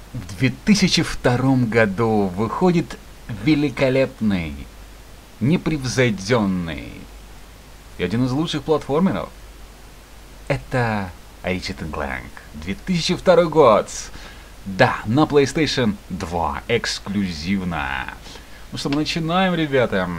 В 2002 году выходит великолепный, непревзойденный и один из лучших платформеров. Это Ratchet Clank. 2002 год. Да, на PlayStation 2. Эксклюзивно. Ну что, мы начинаем, ребята.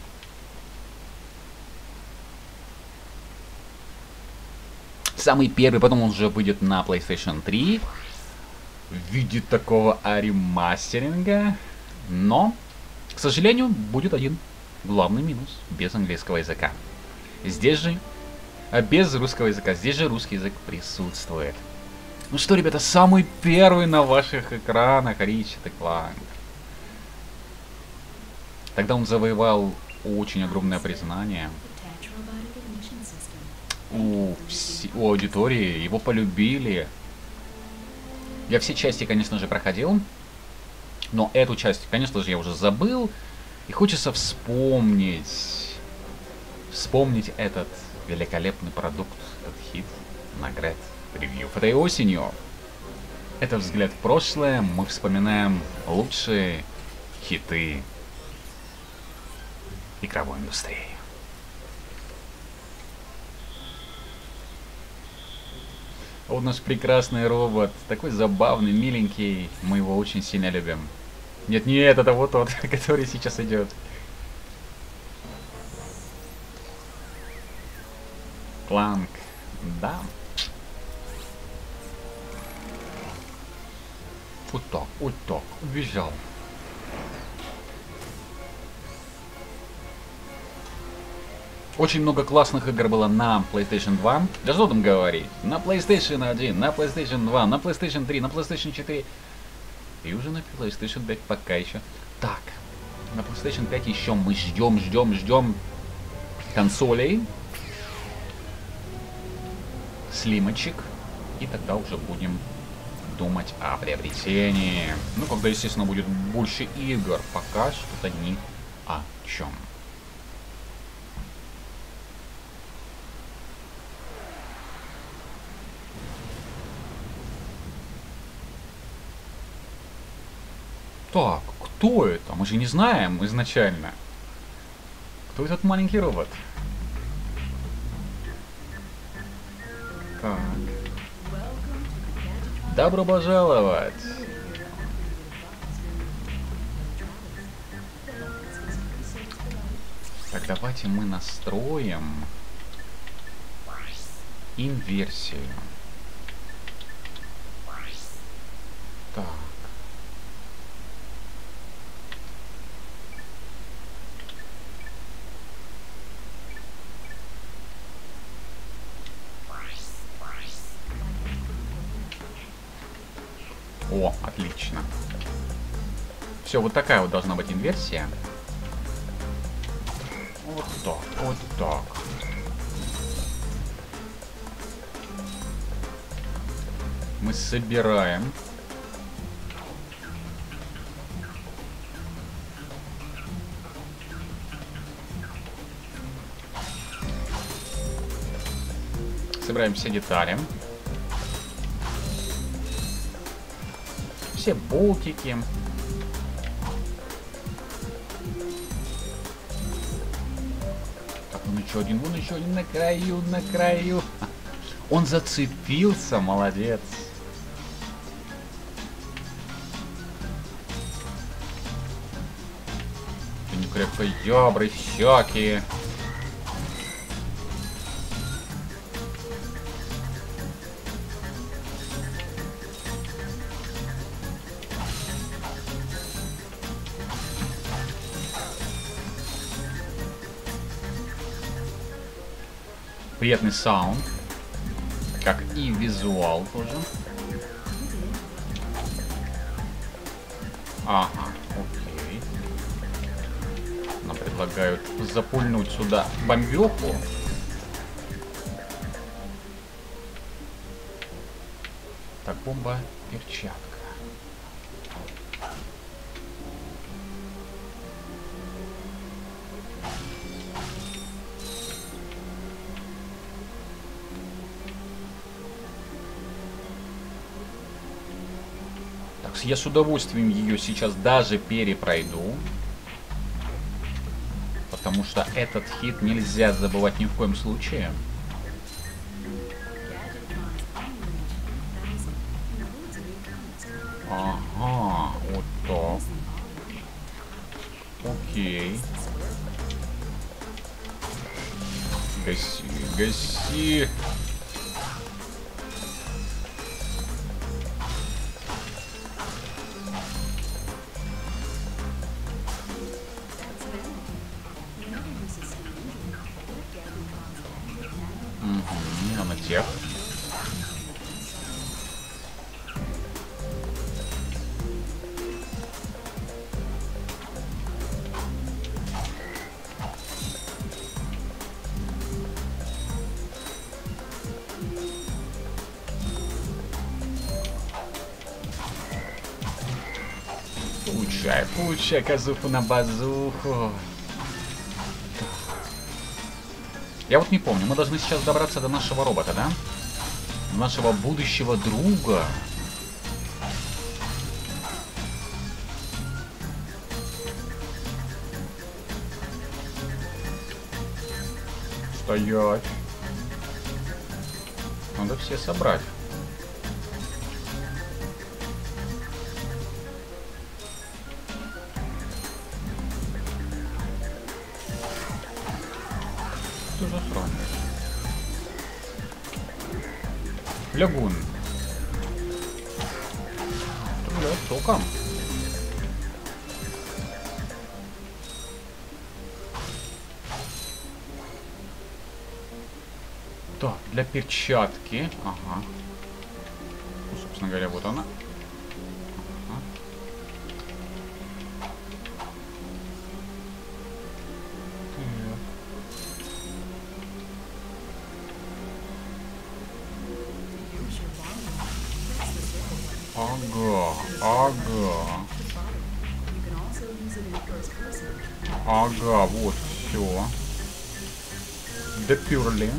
Самый первый, потом он уже выйдет на PlayStation 3 в виде такого аремастеринга. Но, к сожалению, будет один главный минус. Без английского языка. Здесь же, без русского языка. Здесь же русский язык присутствует. Ну что, ребята, самый первый на ваших экранах Ratchet Clank. Тогда он завоевал очень огромное признание у аудитории, его полюбили. Я все части, конечно же, проходил, но эту часть, конечно же, я уже забыл. И хочется вспомнить этот великолепный продукт, этот хит на Great Review. Этой осенью, это взгляд в прошлое, мы вспоминаем лучшие хиты игровой индустрии. Вот наш прекрасный робот, такой забавный, миленький, мы его очень сильно любим. Нет, не этот, а вот тот, который сейчас идет. Кланк, да. Вот так, убежал. Очень много классных игр было на PlayStation 2. Да что там говорить? На PlayStation 1, на PlayStation 2, на PlayStation 3, на PlayStation 4. И уже на PlayStation 5 пока еще. Так, на PlayStation 5 еще мы ждем консолей. Слимочек. И тогда уже будем думать о приобретении. Ну, когда, естественно, будет больше игр. Пока что-то ни о чем. Так, кто это? Мы же не знаем изначально. Кто этот маленький робот? Так. Добро пожаловать! Так, давайте мы настроим инверсию. Так. О, отлично. Все, вот такая вот должна быть инверсия. Вот так, вот так. Мы собираем. Собираем все детали. Все болтики. Так, вон еще один на краю. Он зацепился, молодец. Крепкоябры всякие. Приятный саунд, как и визуал тоже. Ага, окей. Нам предлагают запульнуть сюда бомбёху. Так, бомба, перчатка. Так, я с удовольствием ее сейчас даже перепройду. Потому что этот хит нельзя забывать ни в коем случае. Ага, вот так. Окей. Гаси, гаси. Угу, на тех. Получай казуху на базуху. Я вот не помню, мы должны сейчас добраться до нашего робота, да? Нашего будущего друга. Стоять. Надо все собрать. Что за срань? Лягун. Блядь, током. Так, для перчатки. Ага. Ну, собственно говоря, вот она. Ага, ага. Ага, вот, все. Доперли.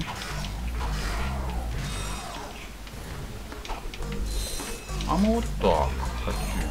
А мы вот так хотим.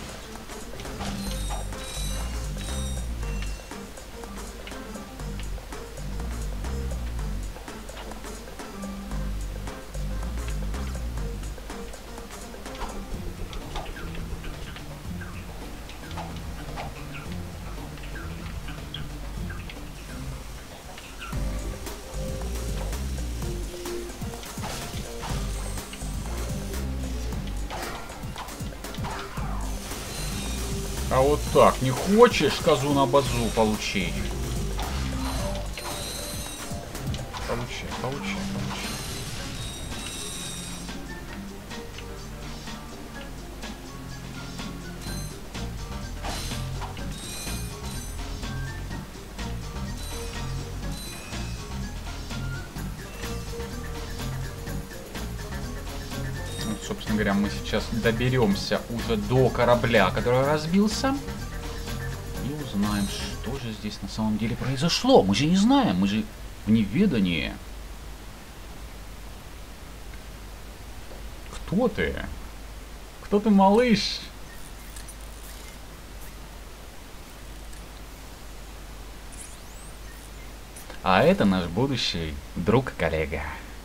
А вот так, не хочешь козу на базу получить? Получи, получи, получи. Вот, собственно говоря, мы сейчас доберемся уже до корабля, который разбился. И узнаем, что же здесь на самом деле произошло. Мы же не знаем, мы же в неведании. Кто ты? Кто ты, малыш? А это наш будущий друг-коллега.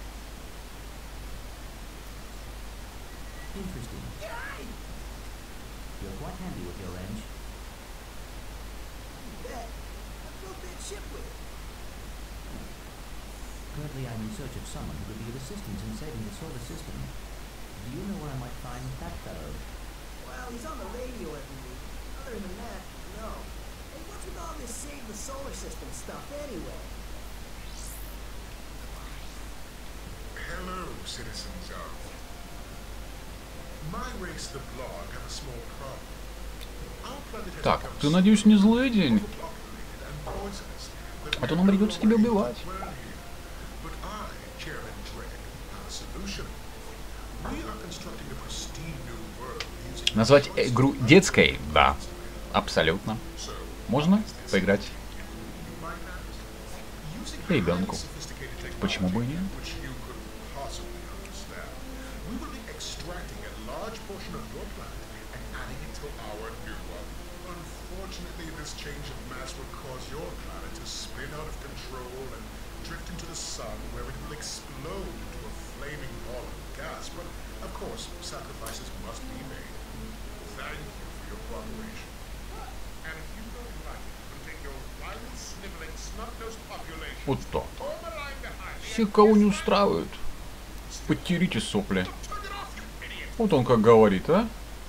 Currently, I'm in search of someone who could be of assistance in saving the solar system. Do you know where I might find that fellow? Well, he's on the radio every week. Other than that, no. Hey, what's with all this save the solar system stuff anyway? Hello, citizens of... My race, the Blog, have a small problem. Our planet has Так, become ты, надеюсь, не злой день? overpopulated and poisonous that А то нам придется тебя убивать. But I, Chairman Dredd, have a solution. We are constructing a pristine new world using... Назвать игру детской? Да, абсолютно. So, Можно поиграть my matters. Using ребенку. sophisticated Почему бы и нет? which you couldn't possibly understand, we will be extracting a large portion of your planet and adding it to our new one. Unfortunately, this change of mass will cause your planet to spin out of control and drift into the sun, where it will explode into a flaming ball of gas. But, of course, sacrifices must be made. Thank you for your cooperation. And if you don't like it, you can take your wild, sniveling, snot-nosed population Вот так. over the line behind me. Всех, кого не устраивают, потерите сопли. Turn it off, you idiot! Вот он как говорит, а?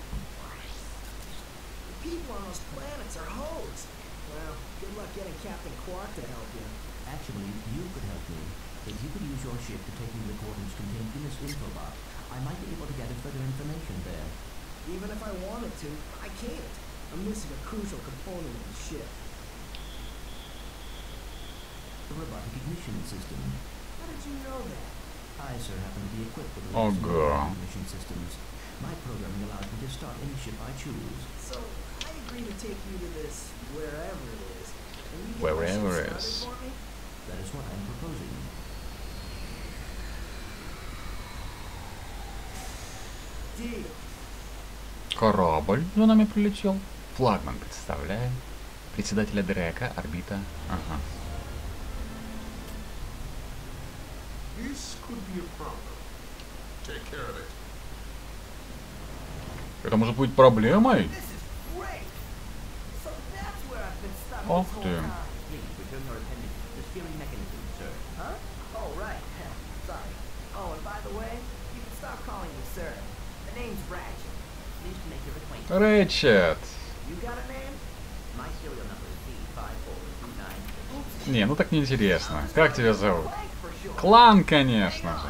The people on those planets are hoes. Well, good luck getting Captain Quark to help you. Actually, you could help me. If you could use your ship to take me to the coordinates contained in this infobot, I might be able to gather further information there. Even if I wanted to, I can't. I'm missing a crucial component of the ship. The robotic ignition system. How did you know that? I, sir, happen to be equipped with Oh, robotic girl. ignition systems. My programming allows me to start any ship I choose. So, I agree to take you to this wherever it is. And you get Wherever my it ship is. started for me? That is what I'm proposing. Deal. Корабль за нами прилетел. Флагман, представляем. Председателя Дрека, орбита. Ага. This could be a problem. Take care of it. Это может быть проблемой? This is great. So that's where I've been stuck Ох this whole ты. time. Please return your attendance to the steering mechanism, sir. Huh? Oh, right. Sorry. Oh, and by the way, you can stop calling me sir. The name's Ratchet. Pleased to make your acquaintance. Рэчет. You got a name? My serial number is B5429. Oops. Не, ну так неинтересно. Как тебя зовут? Blank for sure. Клан, конечно же.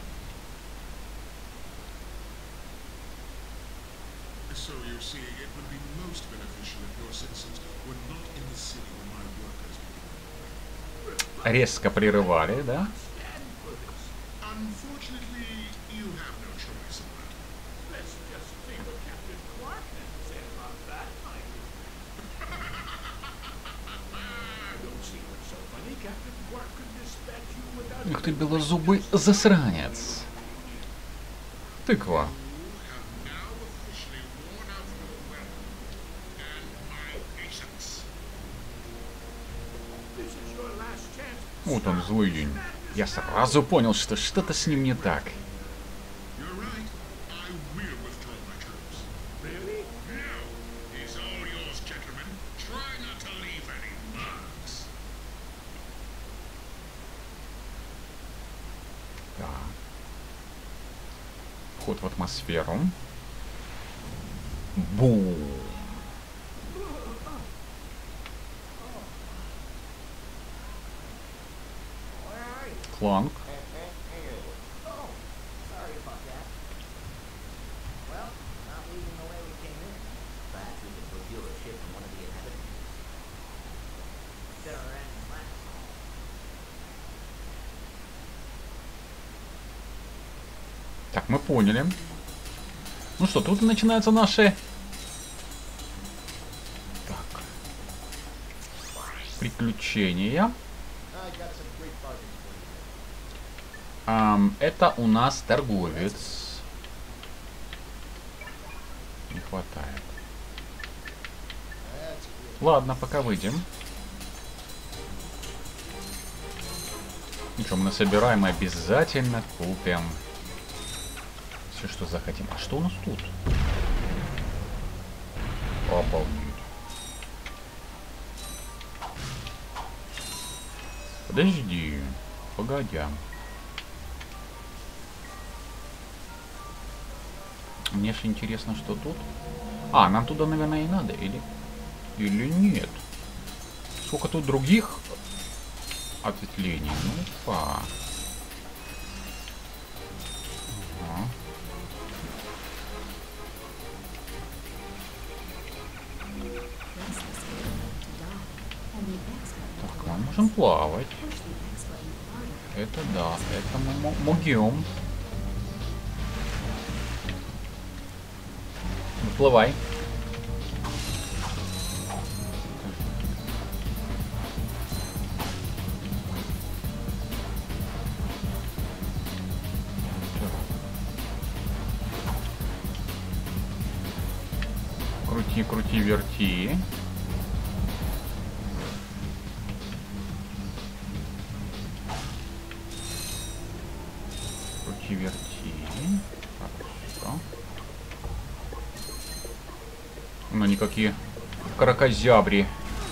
So you're seeing, it would be most beneficial if your citizens were not in the city when my workers begin. Резко прерывали, да? Unfortunately, you have no choice in that. Let's just see what Captain Quark has to say about that, I don't see what's so funny. Captain Quark could dispatch you without Ух ты, белозубый засранец. Тыква. have now officially worn out your welcome and my patience. This is your last chance. Вот он, злый день. Я сразу понял, что что-то с ним не так. You're right. I will withdraw my troops. Really? No. It's all yours, gentlemen. Try not to leave any marks. Да. Вход в атмосферу. Бум. Where are you? Кланк. Oh, sorry about that. Well, not leaving the way we came in. Perhaps we can procure a ship from one of the inhabitants. Should have ran last. Так, мы поняли. Ну что, тут начинаются наши... Так. Приключения. Это у нас торговец. Не хватает. Ладно, пока выйдем. Ничего, мы насобираем и обязательно купим все, что захотим. А что у нас тут? Обалдеть. Подожди. Погодя. Мне же интересно, что тут. А, нам туда, наверное, и надо, или нет? Сколько тут других ответвлений? Ну-ка. Ага. Так, мы можем плавать. Это да, это мы могем. Выплывай. Крути, крути, верти. Крути, верти. Хорошо. Ну, никакие кракозябри.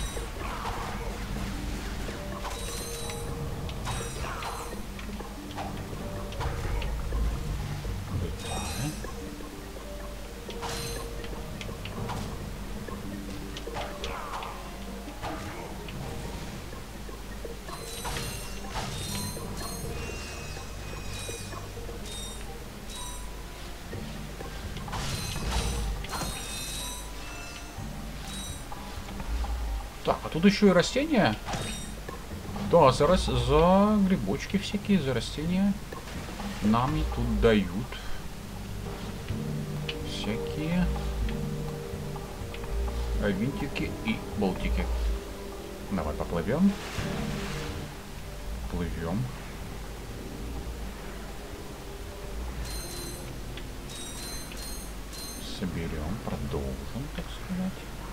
Так, а тут еще и растения. Да, за грибочки всякие, за растения нам и тут дают. Всякие винтики и болтики. Давай поплывем. Плывем. Соберем, продолжим, так сказать.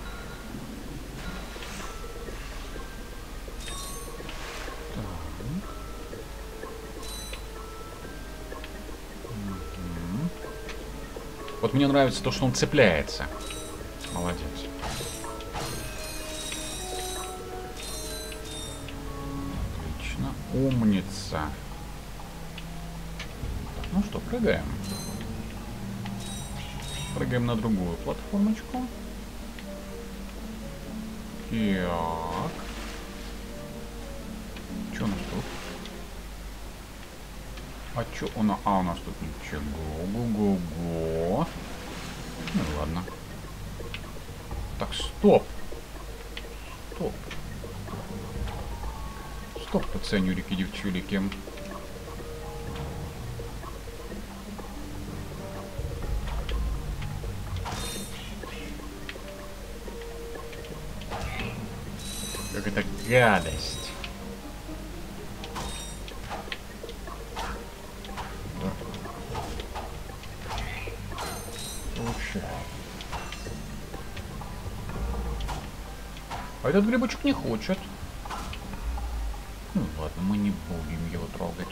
Вот мне нравится то, что он цепляется. Молодец. Отлично. Умница. Так, ну что, прыгаем. Прыгаем на другую платформочку. Так. Что у нас тут? А чё у нас? А, у нас тут ничего. Го-го-го. Ну ладно. Так, стоп. Стоп. Стоп, пацанюрики, девчулики. Как это гадость. А этот грибочек не хочет. Ну ладно, мы не будем его трогать.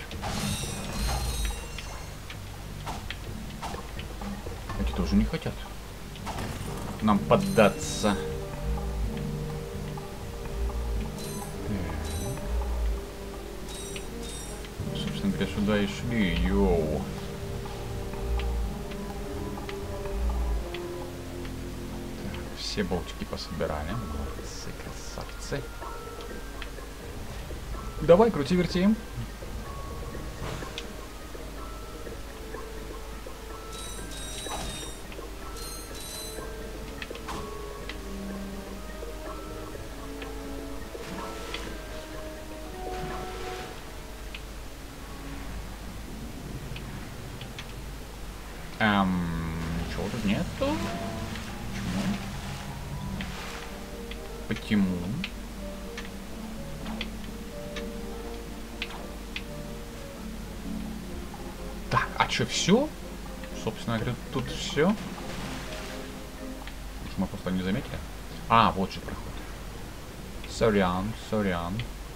Эти тоже не хотят нам поддаться. Собственно говоря, сюда и шли. Йоу. Все болтики пособирали. Молодцы, красавцы. Давай, крути-верти. Ничего тут нету. Почему? Так, а что, все? Собственно говоря, тут все. Может, мы просто не заметили? А, вот же проход. Сорян, сорян.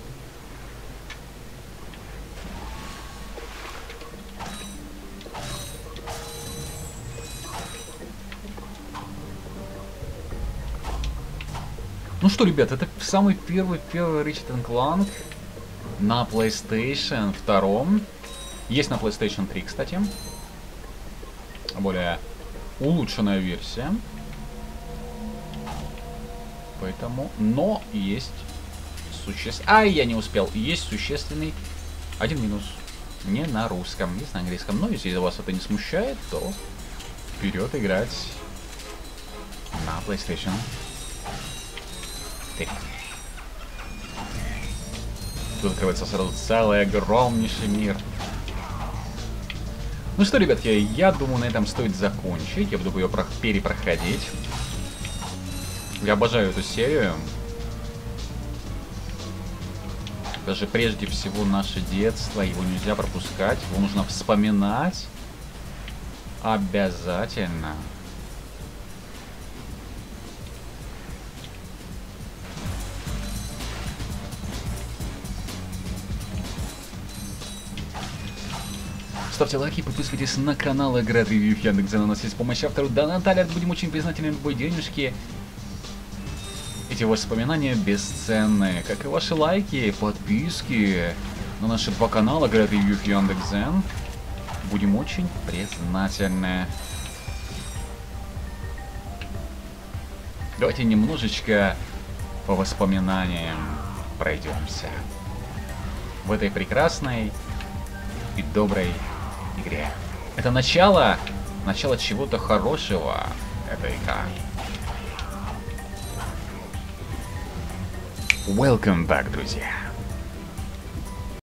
Ну что, ребят, это самый первый Ratchet & Clank на PlayStation 2. Есть на PlayStation 3, кстати. Более улучшенная версия. Поэтому, но есть существенный... Ай, я не успел. Есть существенный один минус. Не на русском, есть на английском. Но если вас это не смущает, то вперед играть на PlayStation 3. Тут открывается сразу целый огромнейший мир. Ну что, ребятки, я думаю, на этом стоит закончить. Я буду ее перепроходить. Я обожаю эту серию. Даже прежде всего наше детство. Его нельзя пропускать. Его нужно вспоминать. Обязательно. Ставьте лайки, подписывайтесь на канал Игра от Ревью Яндекс.Зен. У нас есть помощь автору Дана Наталья. Будем очень признательны любой денежке. Эти воспоминания бесценны, как и ваши лайки, подписки на наши два канала Игра от Ревью Яндекс.Зен. Будем очень признательны. Давайте немножечко по воспоминаниям пройдемся в этой прекрасной и доброй игре. Это начало чего-то хорошего, эта игра. Welcome back, друзья.